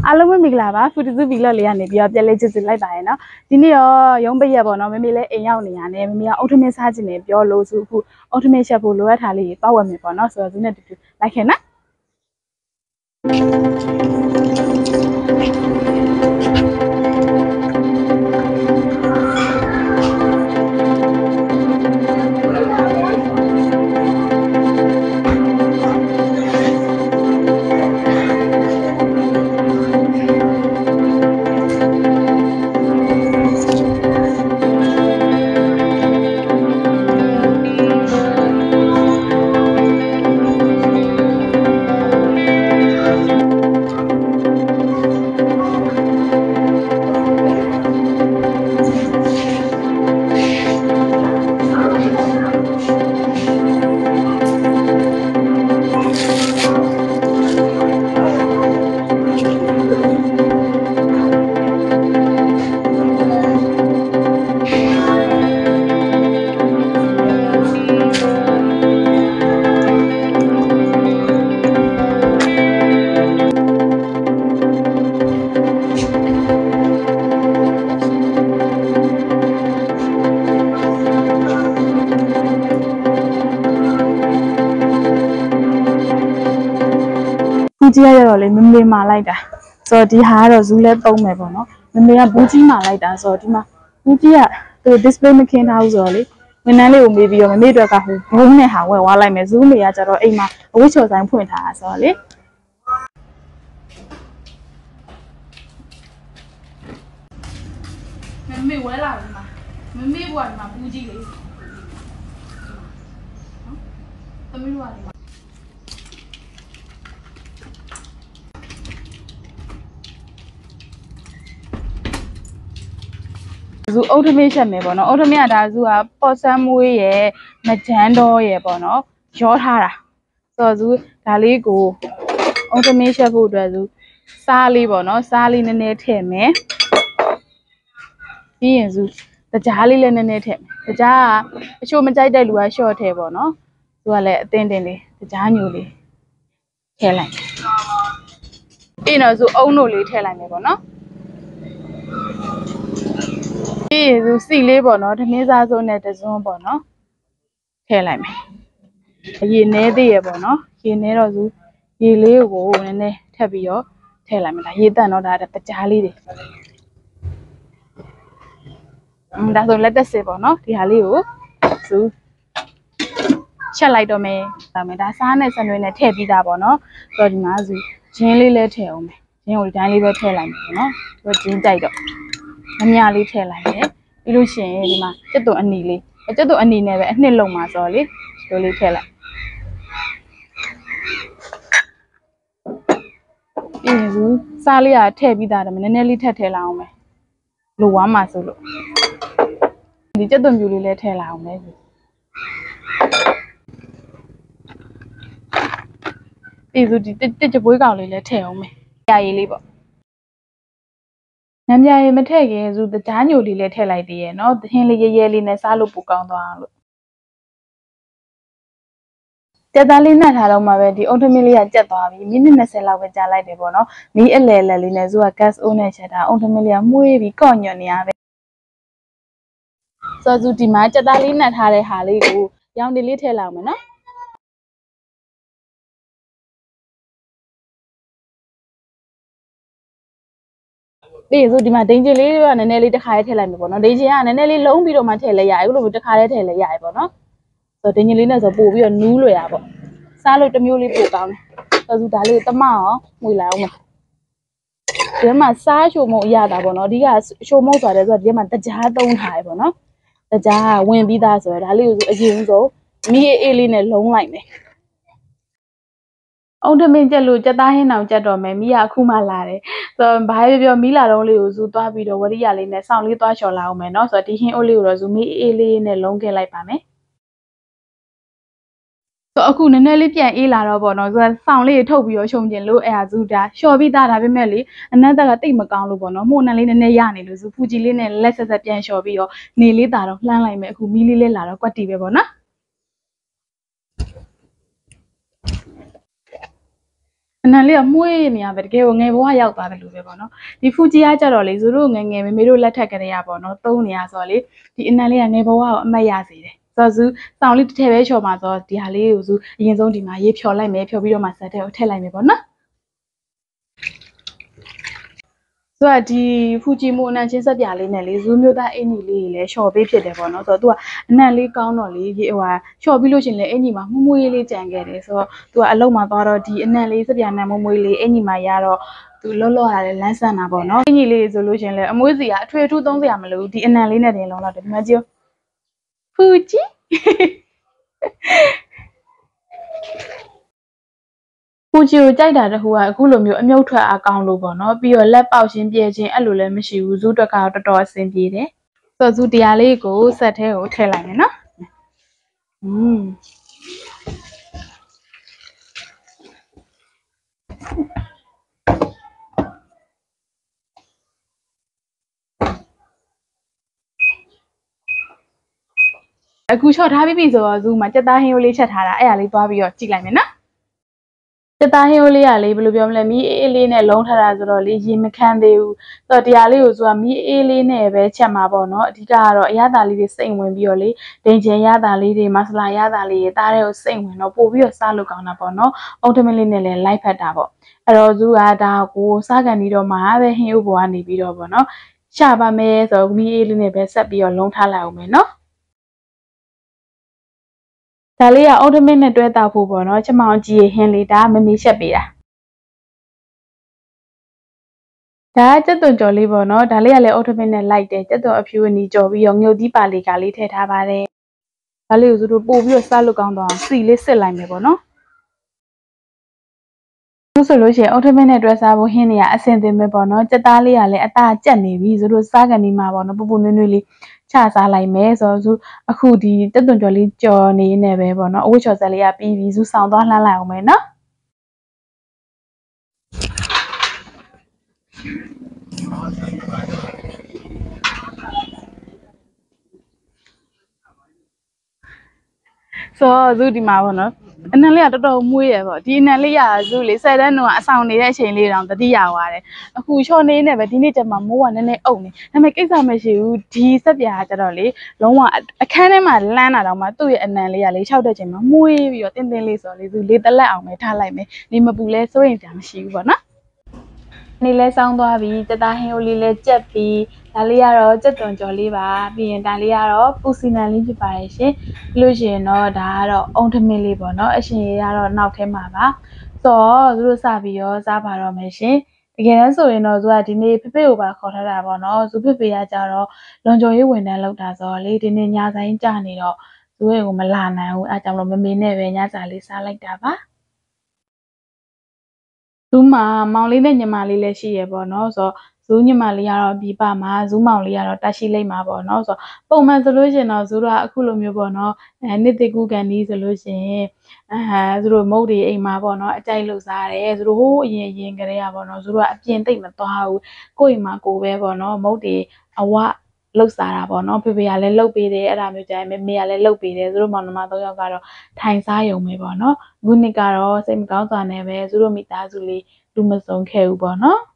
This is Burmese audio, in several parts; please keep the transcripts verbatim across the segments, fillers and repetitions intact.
အားလုံးမင်္ဂလာပါဖူတူစုဗီလော့လေးကနေပြီးတော့ပြန်လေးချစ်စစ်လိုက်ပါရဲ့နော်ဒီနေ့ရောရုံးပိတ်ရပေါ့နော်မမေလည်းအိမ်ရောက်နေရတယ်မမေကအုတ်ထမင်းစားခြင်းနဲ့ပြောလို့စုအခုအုတ်ထမင်းချက်ဖို့လိုအပ်တာလေးပေါက်ဝယ်မယ်ပေါ့နော်ဆိုတော့သူနဲ့တူတူလိုက်ခဲ့နော်ကြည့်ရတော့လေမမေမာလိုက်တာဆိုတော့ဒီဟာကတော့ဇူးလဲသုံးမယ်ပေါ့နော်မမေကဘူးကြီးမာလိုက်တာဆိုတော့ဒီမှာဘူးကြီးကသူ display မခင်းထားဘူးဆိုတော့လေဝန်ထမ်းလေးကိုမေးပြီးတော့မမေအတွက်ကဟိုဘုံနဲ့ဟာဝယ်သွားလိုက်မယ်ဇူးမေကကျတော့အိမ်မှာအဝတ်ချော်ဆိုင်ဖွင့်ထားတာဆိုတော့လေမမေဝဲလာပြီမှာမမေဘွားဒီမှာဘူးကြီးလေနော်သမီးတို့ကဒီမှာဇူအုတ်ထမင်းချက်မယ်ပေါ့နော်အုတ်ထမင်းကဒါဇူကပေါ်ဆန်းမွေးရဲ့မကြမ်းတော့ရဲ့ပေါ့နော်ရောထားတာဆိုတော့ဇူဒါလေးကိုအုတ်ထမင်းချက်ဖို့အတွက်ဇူစားလေးပေါ့နော်စားလေးနည်းနည်းထည့်မယ်ပြီးရင်ဇူတကြားလေးလည်းနည်းနည်းထည့်မယ်တကြားကအချို့မကြိုက်တဲ့လူကရှော့ထည့်ပေါ့နော်ဇူကလည်းအတင်းတင်းလေးတကြားညိုလေးထည့်လိုက်ပြီးတော့ဇူအုံတို့လေးထည့်လိုက်မယ်ပေါ့နော်ဒီဇူစီလေးပေါ့နော်ထမင်းစားစုံနဲ့တစွန်းပေါ့နော်ထည့်လိုက်မယ်ရေနည်းသေးရပေါ့နော်ရေနည်းတော့ဇူရေလေးကိုနည်းနည်းထပ်ပြီးတော့ထည့်လိုက်မယ်ဒါရေတန့်တော့ဒါတကြားလေးတွေအမ်ဒါဆိုလက်သက်စစ်ပေါ့နော်ဒီဟာလေးကိုဇူချက်လိုက်တော့မယ်ဒါမယ်ဒါစားနဲ့စနွေးနဲ့ထည့်ပြီးသားပေါ့နော်ဆိုတော့ဒီမှာဇူဂျင်းလေးလည်းထည့်အောင်မယ်ဂျင်းကိုဒီတိုင်းလေးပဲထည့်လိုက်မယ်ပေါ့နော်ဆိုတော့ဂျင်းကြိုက်တော့မမြလေးထည့်လိုက်တယ်ပြီးလို့ရှိရင်ဒီမှာကျက်သွန်အနီလေးကျက်သွန်အနီနဲ့ပဲအနှစ်လုံးမှာဆိုတော့လေဒီလိုလေးထည့်လိုက်ပြီးရင်ဘူးစားလေးကထည့်ပြီးသားတယ်နည်းနည်းလေးထပ်ထည့်လိုက်အောင်မယ်လိုဝါမှာဆိုလို့ဒီကျက်သွန်ပြူလေးလည်းထည့်လိုက်အောင်မယ်ပြီးဆိုဒီတစ်ကြပွေးကောင်လေးလည်းထည့်အောင်မယ်ရာရည်လေးပေါ့နမ်းပြရေမထည့်ခင်ဇူတကြားညိုလေးလည်းထည့်လိုက်သေးရဲ့နော်သင်းလေးရဲရဲလေးနဲ့စားလို့ပူကောင်းသွားအောင်လို့ကြက်သားလေးနှက်ထားတော့မှပဲဒီအုတ်ထမင်းလေးကကြက်သွားပြီမိနစ်၂၀လောက်ပဲကြာလိုက်တယ်ပေါ့နော်မီးအလဲလဲလေးနဲ့ဇူက gas အိုးနဲ့ချက်တာအုတ်ထမင်းလေးကမှုေးပြီးကော့ညွတ်နေရပဲဆိုတော့ဇူဒီမှာကြက်သားလေးနှက်ထားတဲ့ဟာလေးကိုရောင်တလေးထည့်လိုက်အောင်မယ်နော်ပြီးဆိုဒီမှာဒိန်ဂျင်လေးကနည်းနည်းလေးတစ်ခါလေးထည့်လိုက်မယ်ပေါ့နော်ဒိန်ဂျင်ကနည်းနည်းလေးလုံးပြီးတော့မှထည့်လဲရတယ်အခုလိုမျိုးတစ်ခါလေးထည့်လဲရတယ်ပေါ့နော်ဆိုတော့ဒိန်ဂျင်လေးနဲ့ဆိုပို့ပြီးတော့နူးလွယ်တာပေါ့စားလို့တစ်မျိုးလေးပို့ကောင်းတယ်ဆိုတော့ဒါလေးတမအောင်မှွေလိုက်အောင်မယ်ဒီမှာစားချိုမုံအရတာပေါ့နော်အဓိကချိုမုံဆိုတယ်ဆိုတော့ဒီမှာတကြားသုံးထားရပေါ့နော်တကြားဝင်ပြီးသားဆိုတော့ဒါလေးကိုအရင်ဆုံးမီးအေးလေးနဲ့လုံးလိုက်မယ်အုံထမင်းကြက်လို့ကြက်သားဟင်းတောင်ကြက်တော့မယ်မီးကအခုမှလာတယ်ဆိုတော့ဘာပဲပြောမီးလာတော့လေးကိုဇူသွားပြီးတော့ဝရိယလေးနဲ့စောင့်လေးသွားလျှော်လာအောင်မယ်နော်ဆိုတော့ဒီဟင်းအိုးလေးကိုတော့ဇူမီးအေးလေးနဲ့လုံးခဲ့လိုက်ပါမယ်ဆိုအခုနည်းနည်းလေးပြန်အေးလာတော့ပေါ့နော်ဆိုတော့စောင့်လေးထုတ်ပြီးတော့ရှုံကျင်လို့အဲ့ဒါဇူဒါလျှော်ပြီးသားဒါပေမဲ့လေအနက်တက်ကတိတ်မကောင်းလို့ပေါ့နော်မှုန်နံလေးနည်းနည်းရနေလို့ဇူဖူဂျီလေးနဲ့လက်ဆက်ဆက်ပြန်လျှော်ပြီးတော့နေလေးတာတော့လှမ်းလိုက်မယ်အခုမီးလေးလေးလာတော့ကွက်တီပဲပေါ့နော်အနံလေးကမှုေးနေရပဲတကယ်ကိုငယ်ဘဝရောက်သွားတယ်လို့ပဲပေါ့နော်ဒီဖူဂျီကကြတော့လေသူတို့ငယ်ငယ်မေမေတို့လက်ထက်ကလေးရပေါ့နော်သုံးနေရဆိုတော့လေဒီအနံလေးကငယ်ဘဝကိုအမှတ်ရစေတယ်ဆိုတော့ဇူစောင်းလေးတစ်ထည့်ပဲချော်မှာဆိုတော့ဒီဟာလေးကိုဇူအရင်ဆုံးဒီမှာရေးဖြော်လိုက်မယ်ဖြော်ပြီးတော့မှဆက်တဲ့ကိုထည့်လိုက်မယ်ပေါ့နော်ဆိုတော့ဒီဖူဂျီမိုအနံချင်းဆက်ပြလေးနဲ့လေဇူးမျိုးသားအင်ကြီးလေးလည်းရှော့ပေးဖြစ်တယ်ပေါ့နော်ဆိုတော့သူကအနံလေးကောင်းတော့လေဟိုဟာရှော့ပြီးလို့ရှင်လေအင်ကြီးမှာမှုမွေးလေးကြံခဲ့တယ်ဆိုတော့သူကအလုံးမှာသွားတော့ဒီအနံလေးဆက်ပြနံမွေးမွေးလေးအင်ကြီးမှာရတော့သူလောလောရတယ်လန်းဆန်းတာပေါ့နော်အင်ကြီးလေးဆိုလို့ရှင်လေအမွေးစီကအထွေအထူးသုံးစရာမလိုဘူးဒီအနံလေးနဲ့တင်လုံးတော့ဒီမှာကြည့်ဖူဂျီဖူဂျီကိုကြိုက်တာတခုကအခုလိုမျိုးအမြုပ်ထွက်အကောင်လို့ပေါ့နော်ပြီးတော့လက်ပေါက်ချင်းပြဲချင်းအဲ့လိုလည်းမရှိဘူးဇူးတက်ကတော့တော်တော်အဆင်ပြေတယ်ဆိုတော့ဇူးတရားလေးကိုဆက်ထဲကိုထည့်လိုက်မယ်နော်อืมအခုချော့ထားပြီးပြီဆိုတော့ဇူးမှာကြက်သားဟင်းရိုးလေးချက်ထားတာအဲ့ဒါလေးသွားပြီးတော့ကြည့်လိုက်မယ်နော်ကြက်သားဟင်းရိုးလေးကလေဘယ်လိုပြောမလဲမီးအေးလေးနဲ့လုံးထားတာဆိုတော့လေရေမခမ်းသေးဘူးဆိုတော့တရားလေးကိုဇူးကမီးအေးလေးနဲ့ပဲချက်မှာပေါ့နော်အဓိကကတော့အရသာလေးတွေစိတ်ဝင်ပြီးတော့လေဒိန်ချင်ရသာလေးတွေမဆလာရသာလေးတွေသားတဲ့ကိုစိတ်ဝင်တော့ပို့ပြီးတော့စားလို့ကောင်းတာပေါ့နော်အုတ်ထမင်းလေးနဲ့လည်းလိုက်ဖက်တာပေါ့အဲ့တော့ဇူးကဒါကိုစားကန်ပြီးတော့မှပဲဟင်းရိုးပေါ်ကနေပြီးတော့ပေါ့နော်ရှာပါမယ်ဆိုတော့မီးအေးလေးနဲ့ပဲဆက်ပြီးတော့လုံးထားလိုက်အောင်မယ်နော်ဒါလေးကအော်တိုမက်နဲ့တွဲတောက်ဖို့ပေါ့နော်ချက်မောင်ကြီးဟင်းလေးဒါမမေရှက်ပေးတာဒါကကြက်သွန်ကြော်လေးပေါ့နော်ဒါလေးကလည်းအော်တိုမက်နဲ့လိုက်တယ်ကြက်သွန်အဖြူအနီကြော်ပြီးတော့ငုတ်သီးပါလေးကလေးထည့်ထားပါတယ်ဒါလေးကိုသူတို့ပို့ပြီးတော့စားလို့ကောင်းတော့စီလေးစစ်လိုက်မယ်ပေါ့နော်လို့ဆိုလို့ရှိရင်အော်တိုမက်နဲ့တွဲစားဖို့ဟင်းနေရအဆင်သင့်ပဲပေါ့နော်ကြက်သားလေးကလည်းအသားကြက်နေပြီသူတို့စားကန်ဒီမှာပေါ့နော်ပူပူနွေ့နွေ့လေးချစားလိုက်မယ်ဆိုတော့သူအခုဒီတက်သွန်ကြော်လေးကြော်နေနေပဲပေါ့နော်အဝတ်ချော်ဆက်လေးကပြီးပြီသူဆောင်သွားလှမ်းလိုက်အောင်မယ်နော်ဆိုတော့ဇူဒီမှာပေါ့နော်အနံလေးကတော်တော်မွေးရပေါ့ဒီအနံလေးရဇူလေဆယ်တန်းတော့အဆောင်နေတဲ့အချိန်လေးတောင်တတိယသွားတယ်အခုချော်နေနေပဲဒီနေ့ကျမှမိုးကနည်းနည်းအုပ်နေဒါပေမဲ့ကိစ္စမရှိဘူးဒီဆက်ပြာကကျတော့လေလုံးဝအခန်းထဲမှာလန်းတာတော့မှသူ့ရဲ့အနံလေးကလေ၆တဲ့ချိန်မှာမွေးပြီးတော့တင်းတင်းလေးဆိုလေဇူလေးတလက်အောင်ပဲထားလိုက်မယ်နေမပူလဲစိုးရင်ကြာမရှိဘူးပေါ့နော်နေလဲစောင်းသွားပြီတသားဟင်းရိုးလေးလဲကြက်ပြီးဒါလေးကတော့ကြက်သွန်ကြော်လေးပါပြီးရင်ဒါလေးကတော့ပူစီနန်လေးဖြစ်ပါတယ်ရှင်ပြီးလို့ရှိရင်တော့ဒါကတော့အုံထမင်းလေးပေါ့နော်အရှင်ရကတော့နောက်ထဲမှာပါဆိုတော့သူတို့စပြီးရောစားပါတော့မယ်ရှင်တကယ်တမ်းဆိုရင်တော့သူကဒီနေ့ဖေဖေကိုပါခေါ်ထားတာပေါ့နော်သူဖေဖေကကြတော့လွန်ကျော်ရေးဝန်ထမ်းလုပ်တာဆိုတော့လေဒီနေ့ညဆိုင်ကြနေတော့သူ့ရဲ့ကိုမလာနိုင်ဘူးအဲကြောင့်မလို့မမေနဲ့ပဲညစာလေးစားလိုက်တာပါဇူးမှာမောင်လေးနဲ့ညီမလေးလည်းရှိရပေါ့နော်ဆိုတော့ဇူးညီမလေးကတော့ဒီပါမှာဇူးမောင်လေးကတော့တက်ရှိလိုက်မှာပေါ့နော်ဆိုတော့ပုံမှန်ဆိုလို့ရှိရင်တော့ဇူးကအခုလိုမျိုးပေါ့နော်အဲနှစ်သိကူကန်ဒီဆိုလို့ရှိရင်အဲဇူးတို့မုတ်တွေအိမ်မှာပေါ့နော်အကြိုက်လို့စားတယ်ဇူးတို့ဟိုးအရင်အရင်ကလေးကပေါ့နော်ဇူးတို့ကအပြင်သိမ့်မသွားဘူးကိုယ့်အိမ်မှာကိုယ်ပဲပေါ့နော်မုတ်တွေအဝလှုပ်စားတာပေါ့နော်ဖေဖေကလည်းလှုပ်ပေးတယ်အဲ့ဒါမျိုးကြိုင်မေမေကလည်းလှုပ်ပေးတယ်သူတို့မောင်နှမ၃ယောက်ကတော့ထိုင်စားရုံပဲပေါ့နော်ခုနှစ်ကတော့စိတ်မကောင်းစွာနဲ့ပဲသူတို့မိသားစုလေးလူမစုံခဲ့ဘူးပေါ့နော်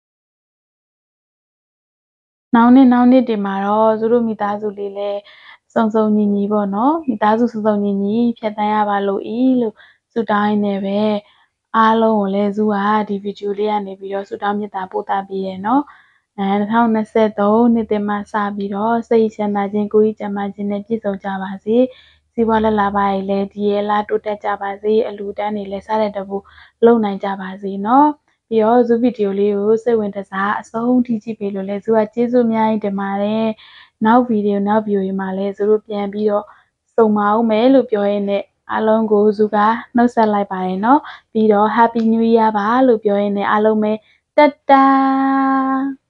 နောက်နေ့နောက်နေ့တင်မှာတော့သူတို့မိသားစုလေးလည်းစုံစုံညီညီပေါ့နော်မိသားစုစုံစုံညီညီဖြတ်တန်းရပါလို့ဤလို့ဆုတောင်းနေပဲအားလုံးကိုလည်းဇူကဒီဗီဒီယိုလေးကနေပြီးတော့ဆုတောင်းမေတ္တာပို့သပေးရနော်အဲ၂၀၂၃နှစ်တင်မှာစပြီးတော့စိတ်ချမ်းသာခြင်းကိုယ်ကြီးကျန်းမာခြင်းနဲ့ပြည့်စုံကြပါစေစီးပွားလက်လာပါရည်လည်းဒီရဲလားတိုးတက်ကြပါစေအလူတန်းတွေလည်းစားတဲ့တပူလုံနိုင်ကြပါစေနော်ပြီးတော့ဇူဗီဒီယိုလေးကိုစိတ်ဝင်တစားအဆုံးထိကြည့်ပေးလို့လဲဇူကကျေးဇူးအများကြီးတင်ပါတယ်နောက်ဗီဒီယိုနောက်ဗီဒီယိုတွေမှာလည်းဇူတို့ပြန်ပြီးတော့စုံမအောင်မယ်လို့ပြောရင်းနဲ့အားလုံးကိုဇူကနှုတ်ဆက်လိုက်ပါတယ်နော်ပြီးတော့ Happy New Year ပါလို့ပြောရင်းနဲ့အားလုံးပဲတတာ